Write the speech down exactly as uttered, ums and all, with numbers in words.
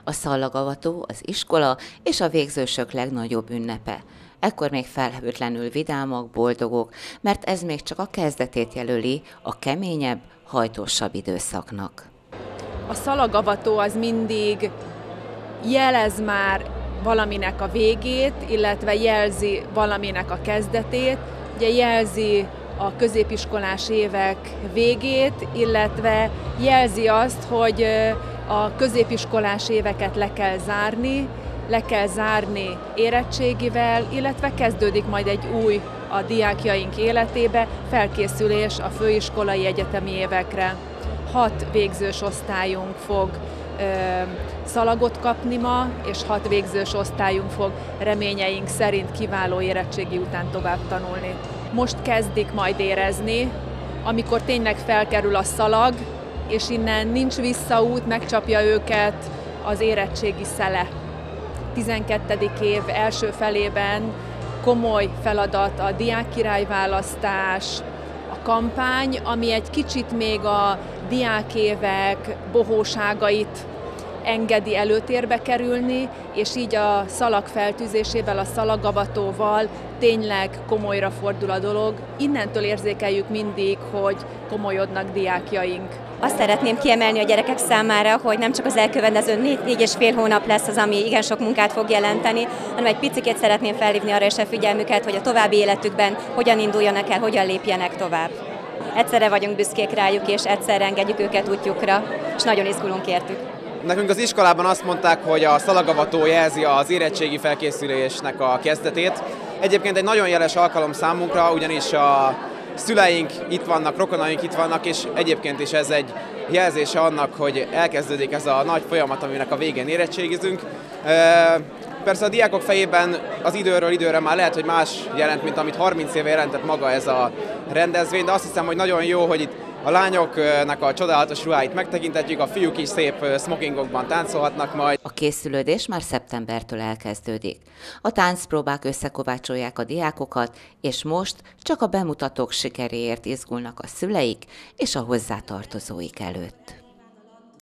A szallagavató az iskola és a végzősök legnagyobb ünnepe. Ekkor még felhőtlenül vidámak, boldogok, mert ez még csak a kezdetét jelöli a keményebb, hajtósabb időszaknak. A szalagavató az mindig jelez már valaminek a végét, illetve jelzi valaminek a kezdetét. Ugye jelzi a középiskolás évek végét, illetve jelzi azt, hogy a középiskolás éveket le kell zárni, le kell zárni érettségivel, illetve kezdődik majd egy új a diákjaink életébe, felkészülés a főiskolai egyetemi évekre. Hat végzős osztályunk fog ö, szalagot kapni ma, és hat végzős osztályunk fog reményeink szerint kiváló érettségi után tovább tanulni. Most kezdik majd érezni, amikor tényleg felkerül a szalag, és innen nincs visszaút, megcsapja őket az érettségi szele. tizenkettedik év első felében komoly feladat a diákkirályválasztás, a kampány, ami egy kicsit még a diákévek bohóságait engedi előtérbe kerülni, és így a szalag feltűzésével, a szalagavatóval tényleg komolyra fordul a dolog. Innentől érzékeljük mindig, hogy komolyodnak diákjaink. Azt szeretném kiemelni a gyerekek számára, hogy nem csak az elkövetkező négy, négy és fél hónap lesz az, ami igen sok munkát fog jelenteni, hanem egy picikét szeretném felhívni arra is a figyelmüket, hogy a további életükben hogyan induljanak el, hogyan lépjenek tovább. Egyszerre vagyunk büszkék rájuk, és egyszerre engedjük őket útjukra, és nagyon izgulunk értük. Nekünk az iskolában azt mondták, hogy a szalagavató jelzi az érettségi felkészülésnek a kezdetét. Egyébként egy nagyon jeles alkalom számunkra, ugyanis a szüleink itt vannak, rokonaink itt vannak, és egyébként is ez egy jelzése annak, hogy elkezdődik ez a nagy folyamat, aminek a végén érettségizünk. Persze a diákok fejében az időről időre már lehet, hogy más jelent, mint amit harminc éve jelentett maga ez a rendezvény, de azt hiszem, hogy nagyon jó, hogy itt a lányoknak a csodálatos ruháit megtekintetjük, a fiúk is szép smokingokban táncolhatnak majd. A készülődés már szeptembertől elkezdődik. A táncpróbák összekovácsolják a diákokat, és most csak a bemutatók sikeréért izgulnak a szüleik és a hozzátartozóik előtt.